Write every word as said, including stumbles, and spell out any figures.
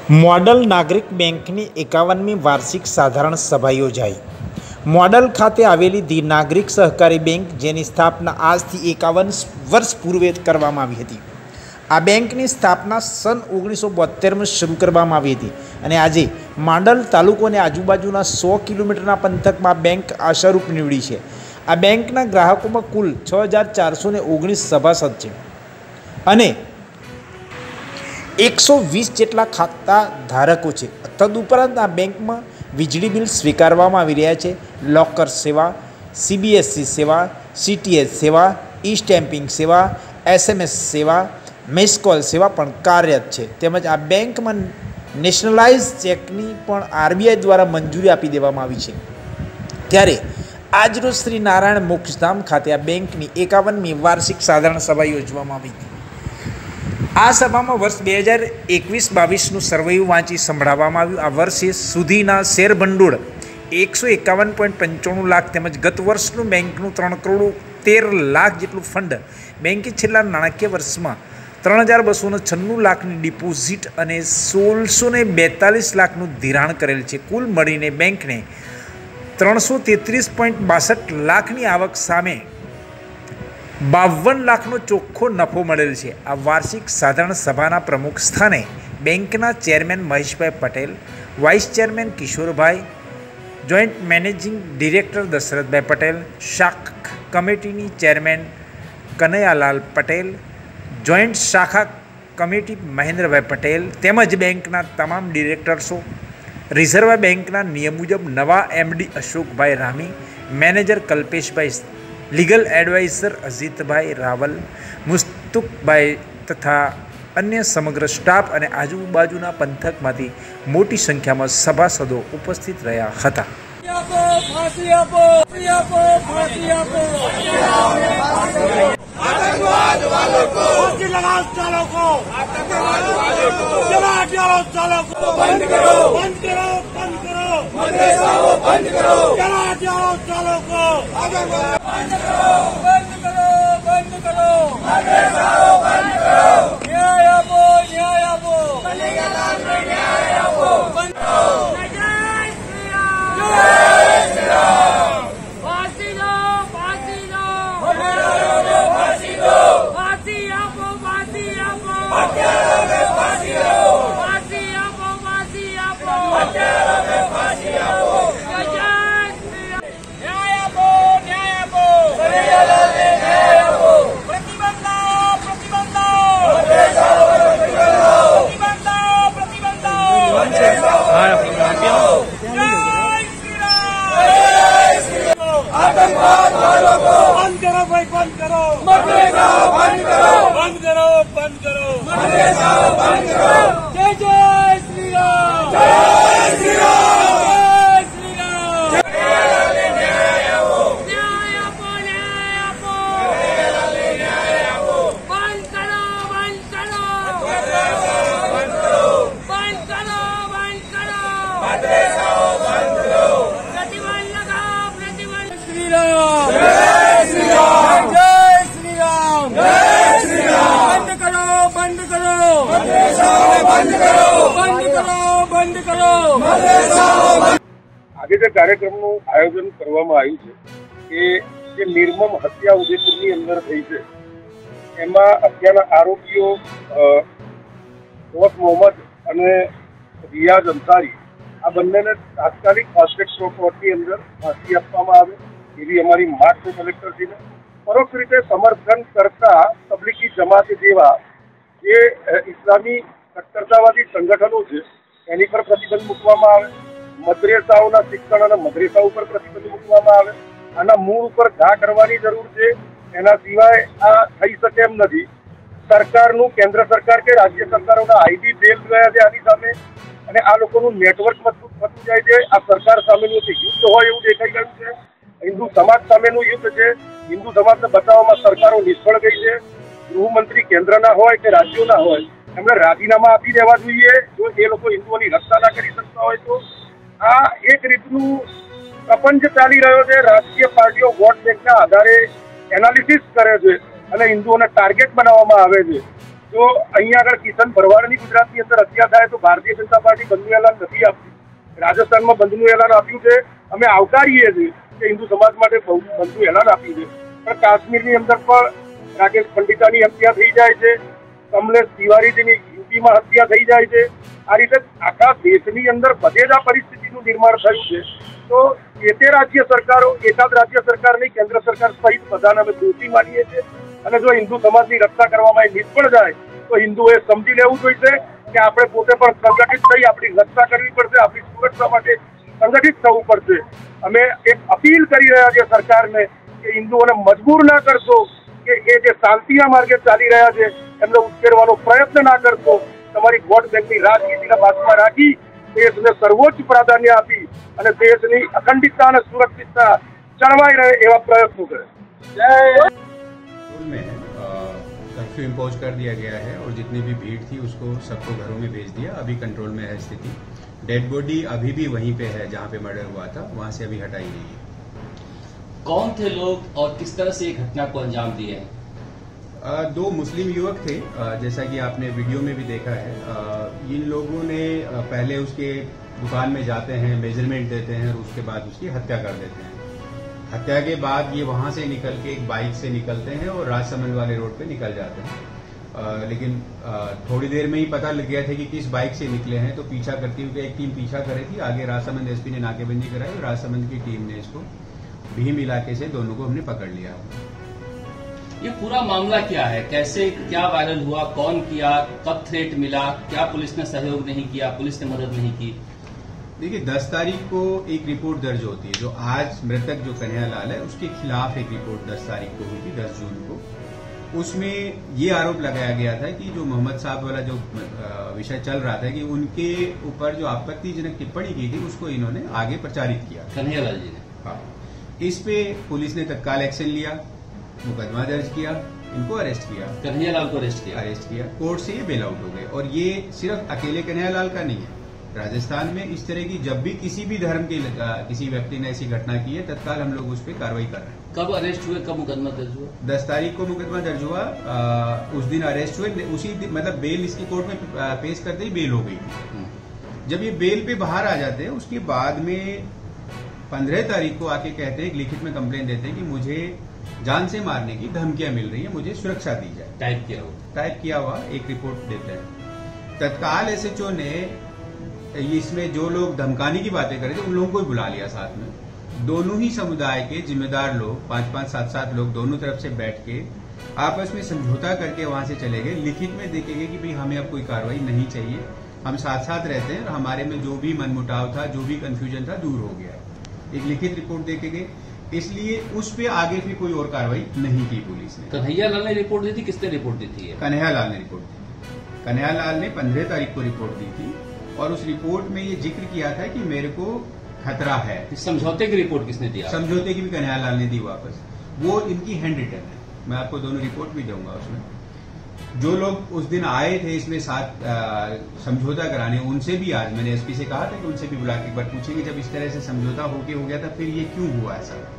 Model નાગરિક બેંકની એકાવનમી વાર્ષિક સાધારણ સભા યોજાઈ। મોડલ ખાતે આવેલી ધી નાગરિક સહકારી બેંક, જેની સ્થાપના આજથી એકાવન વર્ષ પૂર્વે કરવામાં આવી હતી। આ બેંકની સ્થાપના સન ઓગણીસો બોતેરમાં શરૂ કરવામાં આવી હતી અને આજે મોડલ તાલુકો અને આજુબાજુના સો કિલોમીટરના પંથકમાં બેંક આશારૂપ નીવડી છે। આ બેંકના ગ્રાહકોમાં કુલ છ હજાર ચારસો ને ઓગણીસ સભાસદ છે અને એકસો વીસ જેટલા ખાતા ધારકો છે। તદુપરાંત આ બેંકમાં વીજળી બિલ સ્વીકારવામાં આવી રહ્યા છે। લોકર સેવા, સીબીએસઈ સેવા, સીટીએસ સેવા, ઈ સ્ટેમ્પિંગ સેવા, એસએમએસ સેવા, મિસ કોલ સેવા પણ કાર્યરત છે। તેમજ આ બેંકમાં નેશનલાઇઝ ચેકની પણ આરબીઆઈ દ્વારા મંજૂરી આપી દેવામાં આવી છે। ત્યારે આજરોજ શ્રી નારાયણ મોક્ષધામ ખાતે આ બેંકની એકાવનમી વાર્ષિક સાધારણ સભા યોજવામાં આવી હતી। આ સભામાં વર્ષ બે હજાર એકવીસ બાવીસનું સર્વૈયું વાંચી સંભળાવવામાં આવ્યું। આ વર્ષે સુધીના શેર ભંડોળ એકસો એકાવન પોઈન્ટ પંચાણું લાખ તેમજ ગત વર્ષનું બેંકનું ત્રણ કરોડ તેર લાખ જેટલું ફંડ બેંકે છેલ્લા નાણાકીય વર્ષમાં ત્રણ હજાર બસો ને છન્નું લાખની ડિપોઝિટ અને સોળસો ને બેતાલીસ લાખનું ધિરાણ કરેલ છે। કુલ મળીને બેંકને ત્રણસો તેત્રીસ પોઈન્ટ બાસઠ લાખની આવક સામે બાવન લાખનો ચોખ્ખો નફો મળેલ છે। આ વાર્ષિક સાધારણ સભાના પ્રમુખ સ્થાને બેંકના chairman Maheshbhai Patel, vice chairman Kishorbhai, joint managing director Dashrathbhai Patel, શાખા કમિટીની ચેરમેન કનૈયાલાલ પટેલ, જોઈન્ટ શાખા કમિટી મહેન્દ્રભાઈ પટેલ તેમજ બેંકના તમામ ડિરેક્ટર્સો, રિઝર્વ બેંકના નિયમ મુજબ નવા MD Ashokbhai Rami, manager Kalpeshbhai, legal advisor Ajitbhai Raval, Mustukbhai તથા અન્ય સમગ્ર સ્ટાફ અને આજુબાજુના પંથકમાંથી મોટી સંખ્યામાં સભાસદો ઉપસ્થિત રહ્યા હતા। આજે જે કાર્યક્રમનું આયોજન કરવામાં આવ્યું છે કે જે નિર્મમ હત્યા ઉદયપુરની અંદર થઈ છે, એમાં અત્યારના આરોપીઓ રોસ મોહમ્મદ અને રિયાઝ અંસારી, આ બંનેને તાત્કાલિક ફાસ્ટ કોર્ટની અંદર ફાંસી આપવામાં આવે એવી અમારી માંગ છે કલેક્ટરશ્રીને। પરોક્ષ રીતે સમર્થન કરતા તબલીગી જમાત જેવા જે ઇસ્લામી કટ્ટરતાવાદી સંગઠનો છે એની પર પ્રતિબંધ મૂકવામાં આવે। મદ્રેસાઓના શિક્ષણ અને મદ્રેસા ઉપર પ્રતિબંધ મૂકવામાં આવે। આના મૂળ ઉપર ઘા કરવાની જરૂર છે, એના સિવાય આ થઈ શકે એમ નથી। સરકારનું, કેન્દ્ર સરકાર કે રાજ્ય સરકારોના આઈડી ફેલ ગયા છે આની સામે અને આ લોકોનું નેટવર્ક મજબૂત થતું જાય છે। આ સરકાર સામેનું યુદ્ધ હોય એવું દેખાઈ ગયું છે। હિન્દુ સમાજ સામેનું યુદ્ધ છે। હિન્દુ સમાજને બચાવવામાં સરકારો નિષ્ફળ ગઈ છે। ગૃહમંત્રી કેન્દ્રના હોય કે રાજ્યોના હોય, એમણે રાજીનામા આપી દેવા જોઈએ જો એ લોકો હિન્દુઓની રક્ષા ના કરી શકતા હોય તો। આ એક રીતનું પ્રપંચ ચાલી રહ્યો છે। રાષ્ટ્રીય પાર્ટીઓ વોટ બેંકના આધારે એનાલિસિસ કરે છે અને હિન્દુઓને ટાર્ગેટ બનાવવામાં આવે છે। જો અહીંયા આગળ કિશન ભરવાડની ગુજરાતની અંદર હત્યા થાય તો ભારતીય જનતા પાર્ટી બંધનું એલાન નથી આપતી. રાજસ્થાનમાં બંધનું એલાન આપ્યું છે, અમે આવકારીએ છીએ કે હિન્દુ સમાજ માટે બંધનું એલાન આપ્યું છે, પણ કાશ્મીરની અંદર પણ રાકેશ પંડિતાની હત્યા થઈ જાય છે, કમલેશ તિવારીજીની યુપીમાં હત્યા થઈ જાય છે. આ રીતે આખા દેશની અંદર બધે જ આ પરિસ્થિતિનું નિર્માણ થયું છે. તો એ તે રાજ્ય સરકારો, એકાદ રાજ્ય સરકાર નહીં, કેન્દ્ર સરકાર સહિત બધાને અમે દોષી માનીએ છીએ. અને જો હિન્દુ સમાજની રક્ષા કરવામાં એ નિષ્ફળ જાય તો હિન્દુઓએ સમજી લેવું જોઈએ કે આપણે પોતે પણ સંગઠિત થઈ આપણી રક્ષા કરવી પડશે, આપણી સુરક્ષા માટે સંગઠિત થવું પડશે. અમે એક અપીલ કરી રહ્યા છીએ સરકારને કે હિન્દુઓને મજબૂર ના કરશો, કે એ જે શાંતિના માર્ગે ચાલી રહ્યા છે એમને ઉશ્કેરવાનો પ્રયત્ન ના કરશો. તમારી વોટ બેંકની રાજનીતિના બાજુમાં રાખી દેશને સર્વોચ્ચ પ્રાધાન્ય આપી અને દેશની અખંડિતતા અને સુરક્ષિતતા જળવાઈ રહે એવા પ્રયત્નો કરે. જય में कर्फ्यू इम्पोज कर दिया गया है और जितनी भी भीड़ थी उसको सबको घरों में भेज दिया. अभी कंट्रोल में है स्थिति. डेड बॉडी अभी भी वहीं पे है जहां पे मर्डर हुआ था, वहां से अभी हटाई गई है. कौन थे लोग और किस तरह से ये घटना को अंजाम दिए हैं? दो मुस्लिम युवक थे, जैसा कि आपने वीडियो में भी देखा है. इन लोगों ने पहले उसके दुकान में जाते हैं, मेजरमेंट देते हैं और उसके बाद उसकी हत्या कर देते हैं. हत्या के बाद ये वहां से निकल के एक बाइक से निकलते हैं और राजसमंद वाले रोड पे निकल जाते हैं. आ, लेकिन आ, थोड़ी देर में ही पता लग गया था कि किस बाइक से निकले हैं, तो पीछा करती हुई एक टीम पीछा कर रही थी. आगे राजसमंद एसपी ने नाकेबंदी कराई और राजसमंद की टीम ने इसको भीम इलाके से दोनों को हमने पकड़ लिया. ये पूरा मामला क्या है, कैसे क्या वायरल हुआ, कौन किया, कब थ्रेट मिला, क्या पुलिस ने सहयोग नहीं किया, पुलिस ने मदद नहीं की? देखिए, दस तारीख को एक रिपोर्ट दर्ज होती है. जो आज मृतक जो कन्हैयालाल है उसके खिलाफ एक रिपोर्ट दस तारीख को हुई थी, दस जून को. उसमें ये आरोप लगाया गया था कि जो मोहम्मद साहब वाला जो विषय चल रहा था कि उनके ऊपर जो आपत्तिजनक टिप्पणी की थी उसको इन्होंने आगे प्रचारित किया. कन्हैयालाल जी ने, हाँ, इस पे पुलिस ने तत्काल एक्शन लिया, मुकदमा दर्ज किया, इनको अरेस्ट किया. कन्हैयालाल को अरेस्ट किया अरेस्ट किया कोर्ट से ये बेल आउट हो गए. और ये सिर्फ अकेले कन्हैयालाल का नहीं है. राजस्थान में इस तरह की जब भी किसी भी धर्म के किसी व्यक्ति ने ऐसी घटना की है, तत्काल हम लोग उस पर कार्रवाई कर रहे हैं. कब अरेस्ट हुए, कब मुकदमा दर्ज हुआ? दस तारीख को मुकदमा दर्ज हुआ. आ, उस दिन अरेस्ट हुए, उसी दिन मतलब बेल इसकी कोर्ट में पेश करते ही बेल हो गई थी. जब ये बेल पे बाहर आ जाते हैं उसके बाद में पंद्रह तारीख को आके कहते हैं, लिखित में कंप्लेन देते हैं कि मुझे जान से मारने की धमकियां मिल रही है, मुझे सुरक्षा दी जाए. टाइप किया हुआ टाइप किया हुआ एक रिपोर्ट देते हैं. तत्काल एसएचओ ने इसमें जो लोग धमकाने की बातें कर रहे थे उन लोगों को भी बुला लिया साथ में. दोनों ही समुदाय के जिम्मेदार लोग, पांच पांच सात सात लोग दोनों तरफ से बैठ के आपस में समझौता करके वहां से चले गए. लिखित में देखेंगे कि भाई हमें अब कोई कार्रवाई नहीं चाहिए, हम साथ साथ रहते हैं और हमारे में जो भी मनमुटाव था, जो भी कंफ्यूजन था, दूर हो गया. एक लिखित रिपोर्ट देके गए, इसलिए उस पर आगे फिर कोई और कार्रवाई नहीं की पुलिस ने. कन्हैयालाल ने रिपोर्ट दी थी, किसने रिपोर्ट दी थी? कन्हैयालाल ने रिपोर्ट दी. कन्हैयालाल ने पंद्रह तारीख को रिपोर्ट दी थी और उस रिपोर्ट में ये जिक्र किया था कि मेरे को खतरा है. समझौते की रिपोर्ट किसने दिया? समझौते की भी कन्हैयालाल ने दी वापस. वो इनकी हैंड रिटन है. मैं आपको दोनों रिपोर्ट भी दूंगा. उसमें जो लोग उस दिन आए थे इसमें साथ समझौता कराने, उनसे भी आज मैंने एसपी से कहा था कि उनसे भी बुला के एक बार पूछेंगे जब इस तरह से समझौता होके हो गया था फिर ये क्यों हुआ ऐसा.